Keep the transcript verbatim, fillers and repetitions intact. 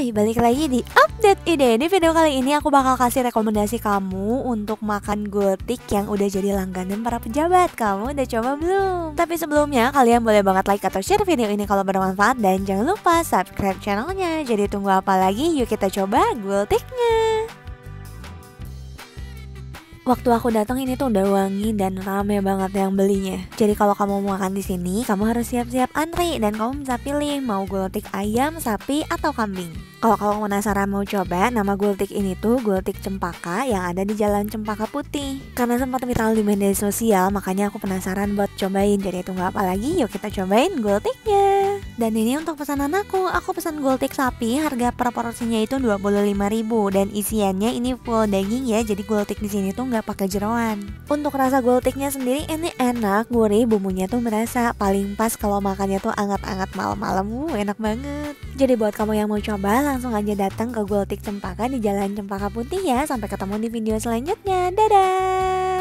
Hai, balik lagi di Update Ide. Di video kali ini aku bakal kasih rekomendasi kamu untuk makan gultik yang udah jadi langganan para pejabat. Kamu udah coba belum? Tapi sebelumnya kalian boleh banget like atau share video ini kalau bermanfaat. Dan jangan lupa subscribe channelnya. Jadi tunggu apa lagi? Yuk kita coba gultiknya. Waktu aku datang ini tuh udah wangi dan rame banget yang belinya. Jadi kalau kamu mau makan di sini, kamu harus siap-siap antri dan kamu bisa pilih mau gultik ayam, sapi, atau kambing. Kalau kamu penasaran mau coba, nama gultik ini tuh Gultik Cempaka yang ada di Jalan Cempaka Putih. Karena sempat viral di media sosial, makanya aku penasaran buat cobain. Jadi tunggu apa lagi? Yuk kita cobain gultiknya. Dan ini untuk pesanan aku, aku pesan gultik sapi, harga per porsinya itu dua puluh lima ribu dan isiannya ini full daging ya. Jadi gultik di sini tuh nggak pakai jeroan. Untuk rasa gultiknya sendiri ini enak, gurih, bumbunya tuh berasa paling pas kalau makannya tuh anget-anget malam-malam. Uh, enak banget. Jadi buat kamu yang mau coba, langsung aja datang ke Gultik Cempaka di Jalan Cempaka Putih ya. Sampai ketemu di video selanjutnya. Dadah.